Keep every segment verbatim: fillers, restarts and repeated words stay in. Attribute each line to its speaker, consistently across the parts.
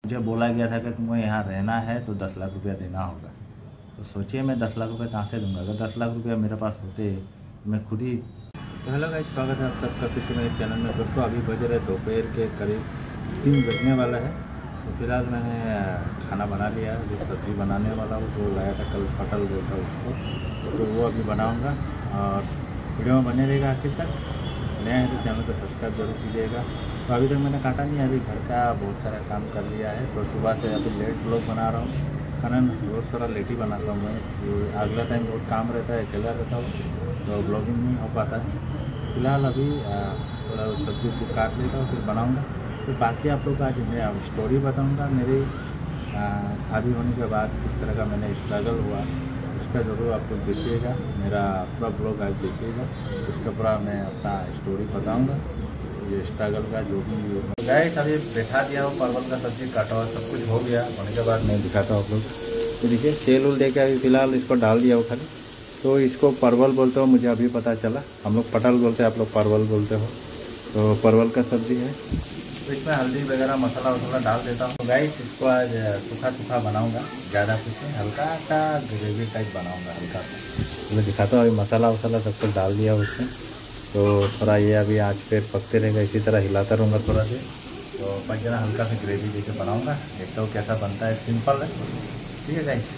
Speaker 1: मुझे बोला गया था कि तुम्हें यहाँ रहना है तो दस लाख रुपया देना होगा। तो सोचिए मैं दस लाख रुपये कहाँ से दूंगा। अगर दस लाख रुपया मेरे पास होते मैं खुद ही। तो हेलो गाइस, स्वागत है आप सबका किसी मेरे चैनल में। दोस्तों अभी बज रहे दोपहर के करीब तीन बजने वाला है। तो फिलहाल मैंने खाना बना लिया है। जो सब्ज़ी बनाने वाला हूँ जो लाया था कल, पटल बोलता है उसको, तो वो अभी बनाऊँगा और वीडियो में बने रहेगा आखिर तक। नए हैं तो चैनल को सब्सक्राइब जरूर कीजिएगा। तो अभी तक मैंने काटा नहीं, अभी घर का बहुत सारा काम कर लिया है। तो सुबह से अभी लेट ब्लॉग बना रहा हूँ, कारण रोज़ थोड़ा लेट ही बनाता हूँ मैं। अगला टाइम बहुत काम रहता है, अकेला रहता हूँ तो ब्लॉगिंग नहीं हो पाता है। फिलहाल अभी थोड़ा सब्जी को काट लेता हूँ फिर बनाऊँगा। तो बाकी आप लोग का आज मैं स्टोरी बताऊँगा मेरी शादी होने के बाद किस तरह का मैंने स्ट्रगल हुआ, उसका ज़रूर आप लोग देखिएगा। मेरा पूरा ब्लॉग आज देखिएगा, उसका पूरा मैं अपना स्टोरी बताऊँगा, ये स्ट्रगल का जो भी। तो गाइस अभी बैठा दिया हो, परवल का सब्जी काटा हुआ सब कुछ हो गया। होने के बाद मैं दिखाता हूँ आप लोग। तो देखिए तेल उल दे के अभी फिलहाल इसको डाल दिया हो खाली। तो इसको परवल बोलते हो, मुझे अभी पता चला। हम लोग पटल बोलते हैं, आप लोग परवल बोलते हो। तो परवल का सब्जी है, तो इसमें हल्दी वगैरह मसाला वसाला डाल देता हूँ। तो गाइस इसको आज सूखा सूखा बनाऊँगा, ज़्यादा कुछ नहीं, हल्का सा ग्रेवी टाइप बनाऊँगा हल्का सा। मैं दिखाता हूँ। अभी मसाला वसाला सब कुछ डाल दिया उसमें। तो थोड़ा ये अभी आँच पे पकते रहेगा, इसी तरह हिलाता रहूँगा थोड़ा से। तो पक जाना, हल्का सा ग्रेवी देके बनाऊँगा, देखता हूँ कैसा बनता है। सिंपल है, ठीक है गाइस।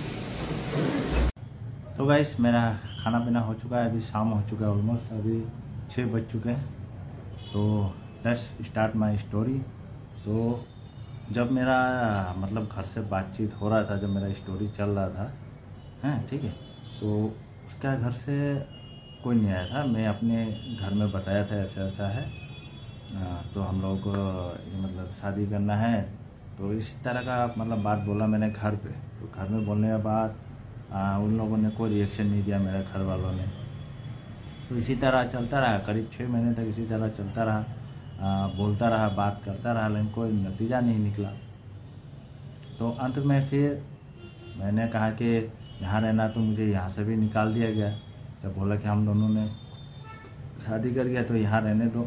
Speaker 1: तो गाइस मेरा खाना पीना हो चुका है, अभी शाम हो चुका है ऑलमोस्ट, अभी छः बज चुके हैं। तो लेट्स स्टार्ट माय स्टोरी। तो जब मेरा मतलब घर से बातचीत हो रहा था, जब मेरा स्टोरी चल रहा था हैं, ठीक है, तो उसका घर से कोई नहीं आया था। मैं अपने घर में बताया था ऐसा ऐसा है, आ, तो हम लोग को मतलब शादी करना है। तो इस तरह का मतलब बात बोला मैंने घर पे। तो घर में बोलने के बाद आ, उन लोगों ने कोई रिएक्शन नहीं दिया, मेरे घर वालों ने। तो इसी तरह चलता रहा, करीब छः महीने तक इसी तरह चलता रहा। आ, बोलता रहा, बात करता रहा, लेकिन कोई नतीजा नहीं निकला। तो अंत में फिर मैंने कहा कि यहाँ रहना, तो मुझे यहाँ से भी निकाल दिया गया। जब बोला कि हम दोनों ने शादी कर गया तो यहाँ रहने दो,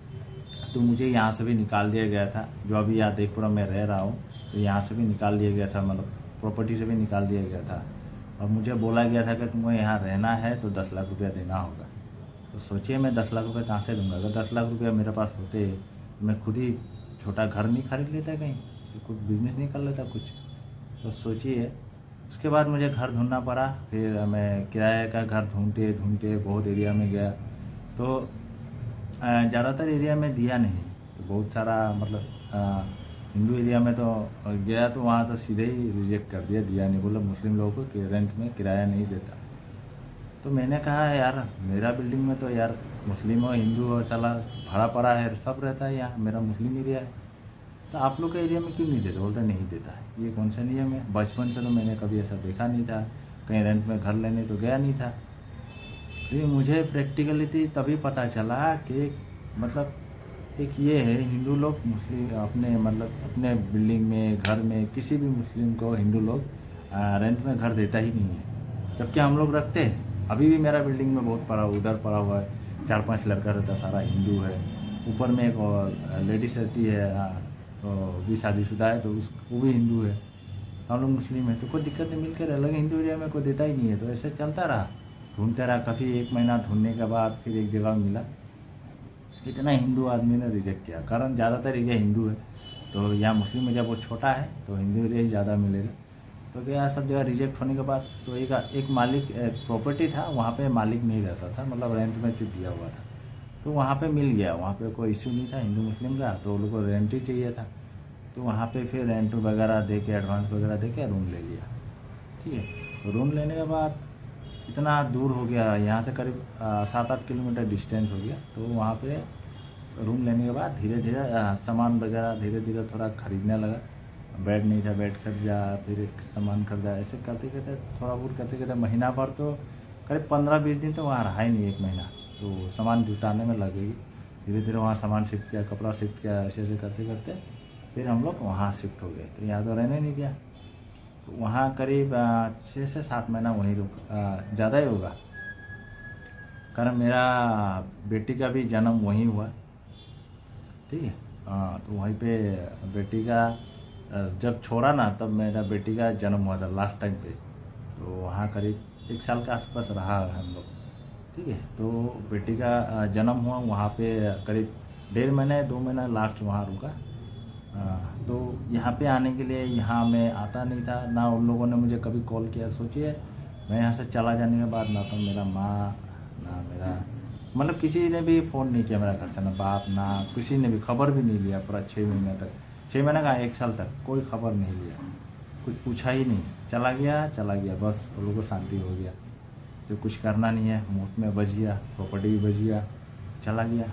Speaker 1: तो मुझे यहाँ से भी निकाल दिया गया था। जो अभी यहाँ देखपुरा में रह रहा हूँ, तो यहाँ से भी निकाल दिया गया था, मतलब प्रॉपर्टी से भी निकाल दिया गया था। और मुझे बोला गया था कि तुम्हें यहाँ रहना है तो दस लाख रुपया देना होगा। तो सोचिए मैं दस लाख रुपये कहाँ से दूंगा। अगर दस लाख रुपया मेरे पास होते तो मैं खुद ही छोटा घर नहीं खरीद लेता, कहीं तो कुछ बिजनेस नहीं कर लेता कुछ। तो सोचिए, उसके बाद मुझे घर ढूंढना पड़ा। फिर मैं किराए का घर ढूंढते ढूंढते बहुत एरिया में गया, तो ज़्यादातर एरिया में दिया नहीं। तो बहुत सारा मतलब हिंदू एरिया में तो गया, तो वहाँ तो सीधे ही रिजेक्ट कर दिया, दिया नहीं। बोला मुस्लिम लोगों को कि रेंट में किराया नहीं देता। तो मैंने कहा यार मेरा बिल्डिंग में तो यार मुस्लिम हो हिंदू हो साला भाड़ा पड़ा है, सब रहता है यहाँ, मेरा मुस्लिम एरिया है, तो आप लोग के एरिया में क्यों नहीं देते? बोलते नहीं देता है। ये कौन सा नियम है? बचपन से तो मैंने कभी ऐसा देखा नहीं था, कहीं रेंट में घर लेने तो गया नहीं था। तो मुझे प्रैक्टिकलिटी तभी पता चला कि मतलब एक ये है, हिंदू लोग मुस्लिम अपने मतलब अपने बिल्डिंग में घर में किसी भी मुस्लिम को हिंदू लोग रेंट में घर देता ही नहीं है, जबकि हम लोग रखते हैं। अभी भी मेरा बिल्डिंग में बहुत पड़ा, उधर पड़ा हुआ है, चार पांच लड़का रहता, सारा हिंदू है। ऊपर में एक और लेडीज रहती है, तो भी शादीशुदा है, तो उस वो भी हिंदू है। हम लोग मुस्लिम है, तो कोई दिक्कत नहीं, मिलकर अलग हिंदू एरिया में कोई देता ही नहीं है। तो ऐसे चलता रहा, ढूंढते रहा। काफ़ी एक महीना ढूंढने के बाद फिर एक जगह मिला। इतना हिंदू आदमी ने रिजेक्ट किया, कारण ज़्यादातर एरिया हिंदू है। तो यहाँ मुस्लिम एरिया बहुत छोटा है, तो हिंदू एरिया ही ज़्यादा मिलेगा। तो क्या सब जगह रिजेक्ट होने के बाद तो एक एक मालिक प्रॉपर्टी था, वहाँ पे मालिक नहीं रहता था, मतलब रेंट में चुप दिया हुआ था। तो वहाँ पे मिल गया, वहाँ पे कोई इश्यू नहीं था हिंदू मुस्लिम का, तो लोगों को रेंट ही चाहिए था। तो वहाँ पे फिर रेंट वगैरह दे के, एडवांस वगैरह दे के रूम ले लिया, ठीक है। तो रूम लेने के बाद इतना दूर हो गया, यहाँ से करीब सात आठ किलोमीटर डिस्टेंस हो गया। तो वहाँ पे रूम लेने के बाद धीरे धीरे सामान वगैरह धीरे धीरे थोड़ा खरीदने लगा। बेड नहीं था, बेड खरीदा, फिर सामान खरीदा, ऐसे करते करते थोड़ा बहुत करते करते महीना भर तो करीब पंद्रह बीस दिन तो वहाँ रहा ही नहीं, एक महीना तो सामान जुटाने में लगेगी। धीरे धीरे वहाँ सामान शिफ्ट किया, कपड़ा शिफ्ट किया, ऐसे ऐसे करते करते फिर हम लोग वहाँ शिफ्ट हो गए। तो यहाँ तो रहने नहीं दिया, तो वहाँ करीब छः से सात महीना वहीं रुक, ज़्यादा ही होगा, कारण मेरा बेटी का भी जन्म वहीं हुआ, ठीक है। हाँ, तो वहीं पे बेटी का जब छोड़ा ना तब मेरा बेटी का जन्म हुआ था लास्ट टाइम पे, तो वहाँ करीब एक साल के आसपास रहा हम लोग। ठीक है, तो बेटी का जन्म हुआ वहाँ पे करीब डेढ़ महीने दो महीना लास्ट वहाँ रुका। तो यहाँ पे आने के लिए यहाँ मैं आता नहीं था, ना उन लोगों ने मुझे कभी कॉल किया। सोचिए मैं यहाँ से चला जाने के बाद ना तो मेरा माँ ना मेरा मतलब किसी ने भी फ़ोन नहीं किया मेरा घर से, ना बाप ना किसी ने भी खबर भी नहीं लिया पूरा छः महीने तक। छः महीने का एक साल तक कोई खबर नहीं लिया, कुछ पूछा ही नहीं, चला गया चला गया बस। उन लोगों को शांति हो गया, जो कुछ करना नहीं है, मुफ्त में बच गया, प्रॉपर्टी भी बच गया, चला गया।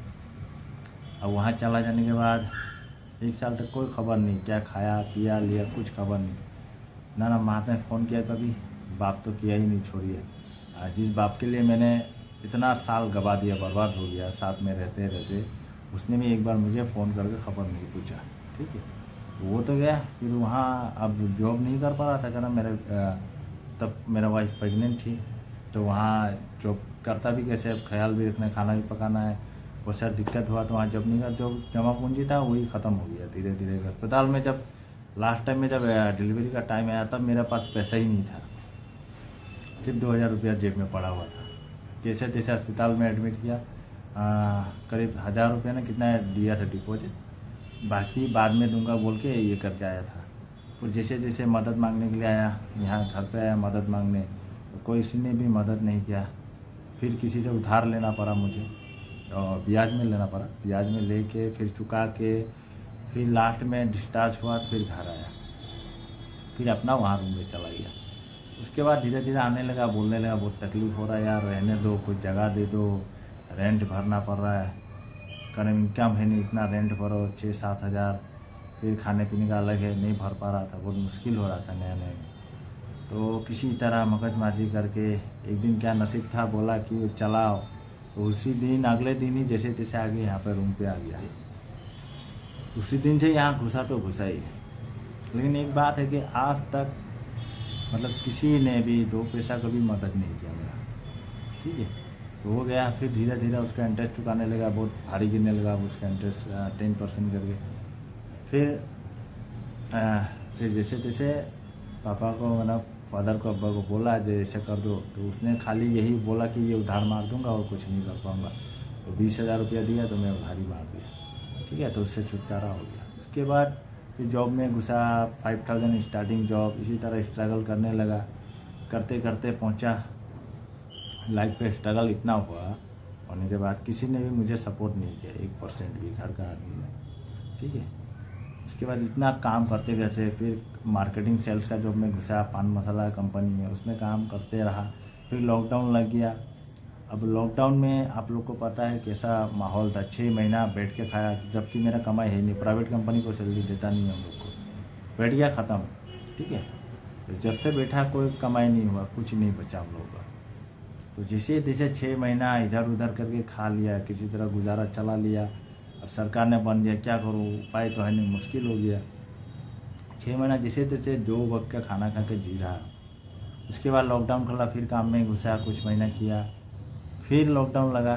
Speaker 1: अब वहाँ चला जाने के बाद एक साल तक कोई खबर नहीं, क्या खाया पिया लिया कुछ खबर नहीं। ना ना माँ ने फ़ोन किया कभी, बाप तो किया ही नहीं, छोड़िए। जिस बाप के लिए मैंने इतना साल गवा दिया, बर्बाद हो गया साथ में रहते रहते, उसने भी एक बार मुझे फ़ोन करके खबर नहीं पूछा। ठीक है, वो तो गया। फिर वहाँ अब जॉब नहीं कर पा रहा था, कारण मेरे तब मेरा वाइफ प्रेग्नेंट थी, तो वहाँ जॉब करता भी कैसे, अब ख्याल भी रखना है, खाना भी पकाना है, बहुत सारा दिक्कत हुआ। तो वहाँ जॉब नहीं कर, जो जमा पूंजी था वही ख़त्म हो गया धीरे धीरे। अस्पताल में जब लास्ट टाइम में जब डिलीवरी का टाइम आया तब मेरे पास पैसा ही नहीं था, सिर्फ दो हज़ार रुपया जेब में पड़ा हुआ था। जैसे जैसे अस्पताल में एडमिट किया, आ, करीब हज़ार रुपये ने कितना दिया था डिपॉजिट, बाकी बाद में दूंगा बोल के ये करके आया था। और जैसे जैसे मदद मांगने के लिए आया, यहाँ घर पे आया मदद मांगने, तो कोई किसी ने भी मदद नहीं किया। फिर किसी से उधार लेना पड़ा मुझे, और ब्याज में लेना पड़ा, ब्याज में लेके फिर चुका के फिर लास्ट में डिस्चार्ज हुआ, फिर घर आया, फिर अपना वहाँ रूम में चला गया। उसके बाद धीरे धीरे आने लगा, बोलने लगा बहुत तकलीफ़ हो रहा है यार, रहने दो, कुछ जगह दे दो, रेंट भरना पड़ रहा है, कारण इनकम है नहीं, इतना रेंट भरो छः सात हज़ार, फिर खाने पीने का अलग है, नहीं भर पा रहा था, बहुत मुश्किल हो रहा था नया नया में। तो किसी तरह मगजमारी करके एक दिन क्या नसीब था, बोला कि चलाओ, तो उसी दिन अगले दिन ही जैसे तैसे आगे यहाँ पर रूम पे आ गया। उसी दिन से यहाँ घुसा तो घुसा ही है। लेकिन एक बात है कि आज तक मतलब किसी ने भी दो पैसा कभी मदद नहीं किया मेरा। ठीक है, तो हो गया। फिर धीरे धीरे उसका इंटरेस्ट चुकाने लगा, बहुत भारी गिरने लगा उसका इंटरेस्ट, टेन परसेंट करके। फिर आ, फिर जैसे तैसे पापा को मतलब फादर को अब्बा को बोला जैसे कर दो, तो उसने खाली यही बोला कि ये उधार मार दूंगा और कुछ नहीं कर पाऊंगा। तो बीस हज़ार रुपया दिया तो मैं उधारी मार दिया। ठीक है, तो उससे छुटकारा हो गया। उसके बाद फिर जॉब में घुसा, फाइव थाउजेंड स्टार्टिंग जॉब, इसी तरह स्ट्रगल करने लगा। करते करते पहुंचा, लाइफ पे स्ट्रगल इतना हुआ, होने के बाद किसी ने भी मुझे सपोर्ट नहीं किया, एक परसेंट भी, घर का आदमी ने। ठीक है, उसके बाद इतना काम करते करते फिर मार्केटिंग सेल्स का जॉब में घुसा, पान मसाला कंपनी में, उसमें काम करते रहा। फिर लॉकडाउन लग गया। अब लॉकडाउन में आप लोग को पता है कैसा माहौल था, छः महीना बैठ के खाया, जबकि मेरा कमाई है नहीं, प्राइवेट कंपनी को सैलरी देता नहीं है हम लोग को, बैठ गया ख़त्म। ठीक है, तो जब से बैठा कोई कमाई नहीं हुआ, कुछ नहीं बचा हम लोग का। तो जैसे जैसे छः महीना इधर उधर करके खा लिया, किसी तरह गुजारा चला लिया। अब सरकार ने बन दिया, क्या करूँ, उपाय तो है नहीं, मुश्किल हो गया। छः महीना जैसे तैसे दो वक्त का खाना खा के जी रहा। उसके बाद लॉकडाउन खुला, फिर काम में घुसा, कुछ महीना किया, फिर लॉकडाउन लगा।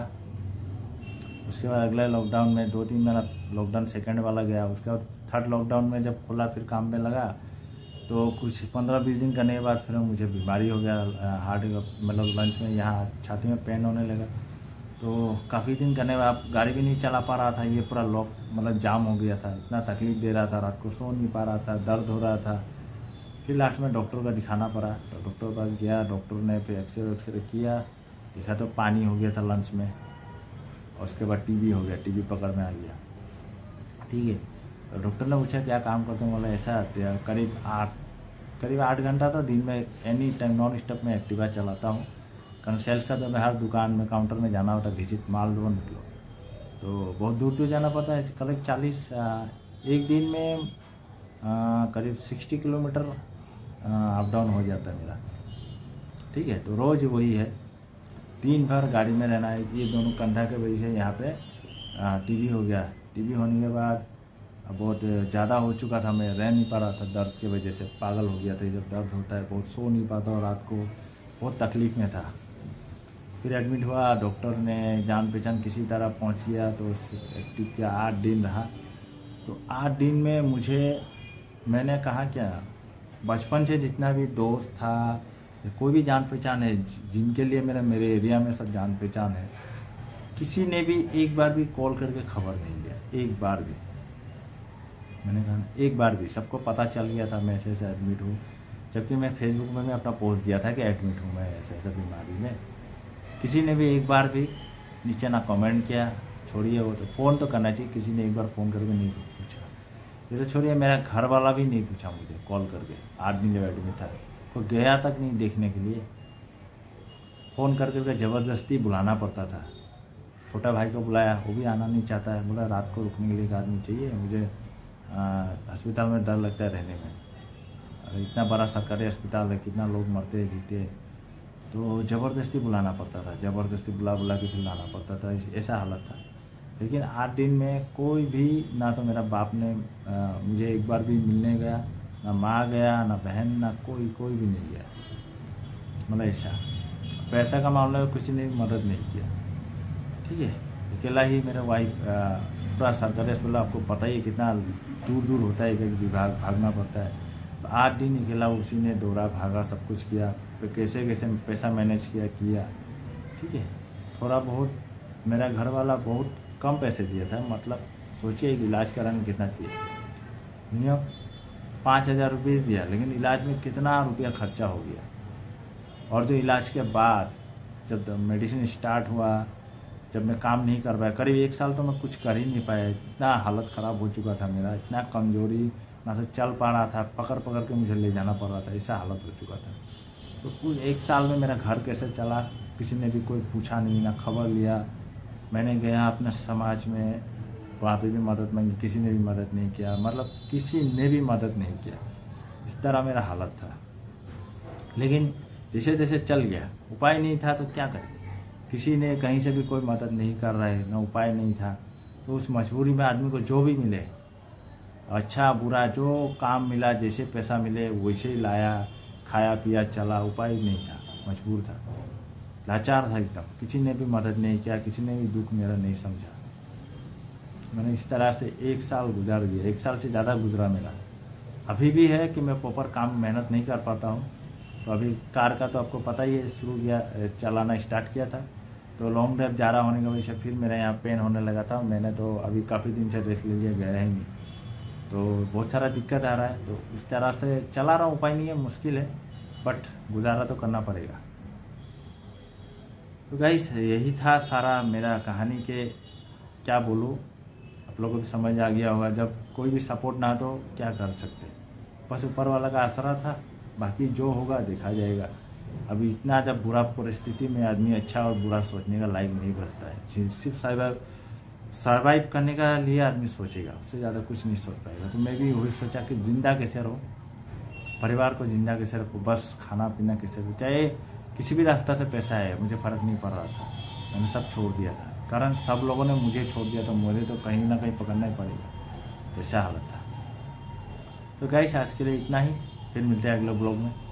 Speaker 1: उसके बाद अगले लॉकडाउन में दो तीन महीना लॉकडाउन सेकंड वाला गया। उसके बाद थर्ड लॉकडाउन में जब खुला फिर काम में लगा, तो कुछ पंद्रह बीस दिन करने के बाद फिर मुझे बीमारी हो गया, हार्ट मतलब लंच में यहाँ छाती में पेन होने लगा। तो काफ़ी दिन करने के बाद गाड़ी भी नहीं चला पा रहा था, ये पूरा लॉक मतलब जाम हो गया था, इतना तकलीफ दे रहा था, रात को सो नहीं पा रहा था, दर्द हो रहा था। फिर लास्ट में डॉक्टर को दिखाना पड़ा, तो डॉक्टर के पास गया, डॉक्टर ने फिर एक्सरे वक्सरे किया, देखा तो पानी हो गया था लंच में, और उसके बाद टीबी हो गया, टीबी पकड़ में आ गया। ठीक है, तो डॉक्टर ने पूछा क्या काम करते हो, बोला ऐसा करीब आठ करीब आठ घंटा तो दिन में एनी टाइम नॉन स्टॉप में एक्टिवा चलाता हूँ, कारण सेल्स का तो मैं हर दुकान में काउंटर में जाना होता है, विजिट माल दो निकलो, तो बहुत दूर दूर जाना पड़ता है। करीब चालीस एक दिन में आ, करीब साठ किलोमीटर अप डाउन हो जाता है मेरा। ठीक है, तो रोज़ वही है, दिन भर गाड़ी में रहना है। ये दोनों कंधा के वजह से यहाँ पे टीबी हो गया। टीबी होने के बाद बहुत ज़्यादा हो चुका था, मैं रह नहीं पा रहा था, दर्द की वजह से पागल हो गया था। जब दर्द होता है बहुत सो नहीं पाता, और रात को बहुत तकलीफ़ में था। फिर एडमिट हुआ, डॉक्टर ने जान पहचान किसी तरह पहुँच गया, तो एक्टिव किया, आठ दिन रहा। तो आठ दिन में मुझे मैंने कहा क्या, बचपन से जितना भी दोस्त था, कोई भी जान पहचान है, जिनके लिए मेरा मेरे एरिया में सब जान पहचान है, किसी ने भी एक बार भी कॉल करके खबर नहीं लिया, एक बार भी। मैंने कहा एक बार भी, सबको पता चल गया था मैं ऐसे ऐसे एडमिट हूँ, जबकि मैं फेसबुक में मैं अपना पोस्ट दिया था कि एडमिट हूँ मैं ऐसे ऐसे बीमारी में। किसी ने भी एक बार भी नीचे ना कमेंट किया, छोड़िए वो तो फ़ोन तो करना चाहिए, किसी ने एक बार फ़ोन करके नहीं पूछा। ये तो छोड़िए, मेरा घर वाला भी नहीं पूछा मुझे कॉल करके, आदमी जब एडमिट था कोई गया तक नहीं देखने के लिए। फ़ोन कर करके ज़बरदस्ती बुलाना पड़ता था। छोटा भाई को बुलाया, वो भी आना नहीं चाहता है, बोला रात को रुकने के लिए एक आदमी चाहिए मुझे, अस्पताल में डर लगता है रहने में, अरे इतना बड़ा सरकारी अस्पताल है, कितना लोग मरते जीते, तो ज़बरदस्ती बुलाना पड़ता था, ज़बरदस्ती बुला बुला के फिर लाना पड़ता था, ऐसा हालत था। लेकिन आठ दिन में कोई भी, ना तो मेरा बाप ने आ, मुझे एक बार भी मिलने गया, ना माँ गया, ना बहन, ना कोई कोई भी नहीं गया। मतलब ऐसा पैसा का मामला में किसी ने मदद नहीं किया। ठीक है, अकेला ही मेरा वाइफ, पूरा सरकारी अस्पताल आपको पता ही है कितना दूर दूर होता है, एक विभाग भागना पड़ता है। तो आठ दिन अकेला उसी ने दौड़ा भागा, सब कुछ किया, तो कैसे कैसे पैसा मैनेज किया किया ठीक है। थोड़ा बहुत मेरा घर वाला बहुत कम पैसे दिया था, मतलब सोचिए इलाज कराने में कितना चाहिए, मिनिमम पाँच हज़ार रुपये दिया, लेकिन इलाज में कितना रुपया खर्चा हो गया। और जो इलाज के बाद जब मेडिसिन स्टार्ट हुआ, जब मैं काम नहीं कर पाया, करीब एक साल तो मैं कुछ कर ही नहीं पाया, इतना हालत ख़राब हो चुका था मेरा, इतना कमजोरी, ना तो चल पा रहा था, पकड़ पकड़ के मुझे ले जाना पड़ रहा था, ऐसा हालत हो चुका था। तो कुछ एक साल में मेरा घर कैसे चला, किसी ने भी कोई पूछा नहीं, ना खबर लिया। मैंने गया अपने समाज में, वहाँ पे भी मदद मांगी, किसी ने भी मदद नहीं किया, मतलब किसी ने भी मदद नहीं किया। इस तरह मेरा हालत था। लेकिन जैसे जैसे चल गया, उपाय नहीं था तो क्या करें, किसी ने कहीं से भी कोई मदद नहीं कर रहा है, ना उपाय नहीं था, तो उस मजबूरी में आदमी को जो भी मिले, अच्छा बुरा जो काम मिला, जैसे पैसा मिले वैसे ही लाया, खाया पिया चला, उपाय नहीं था, मजबूर था, लाचार था एकदम। किसी ने भी मदद नहीं किया, किसी ने भी दुख मेरा नहीं समझा। मैंने इस तरह से एक साल गुजार दिया, एक साल से ज़्यादा गुजरा मेरा। अभी भी है कि मैं प्रॉपर काम मेहनत नहीं कर पाता हूँ। तो अभी कार का तो आपको पता ही है, शुरू किया चलाना स्टार्ट किया था, तो लॉन्ग ड्राइव जा रहा होने की वजह से फिर मेरा यहाँ पेन होने लगा था। मैंने तो अभी काफ़ी दिन से रेस्ट ले लिया, गया ही नहीं, तो बहुत सारा दिक्कत आ रहा है। तो इस तरह से चला रहा हूँ, उपाय नहीं है, मुश्किल है, बट गुजारा तो करना पड़ेगा। तो गाइस यही था सारा मेरा कहानी के, क्या बोलूँ, आप लोगों को भी समझ आ गया होगा। जब कोई भी सपोर्ट ना तो क्या कर सकते, बस ऊपर वाला का आसरा था, बाकी जो होगा देखा जाएगा। अभी इतना जब बुरा परिस्थिति में आदमी अच्छा और बुरा सोचने का लायक नहीं बचता है, सिर्फ सर्वाइव सर्वाइव करने का लिए आदमी सोचेगा, उससे ज़्यादा कुछ नहीं सोच पाएगा। तो मैं भी वही सोचा कि जिंदा कैसे रहो, परिवार को जिंदा कैसे रखो, बस खाना पीना कैसे रखो, चाहे किसी भी रास्ता से पैसा है, मुझे फ़र्क नहीं पड़ रहा था, मैंने सब छोड़ दिया था। कारण सब लोगों ने मुझे छोड़ दिया, तो मुझे तो कहीं ना कहीं पकड़ना ही पड़ेगा, ऐसा हालत था। तो गाइस आज के लिए इतना ही, फिर मिलते हैं अगले ब्लॉग में।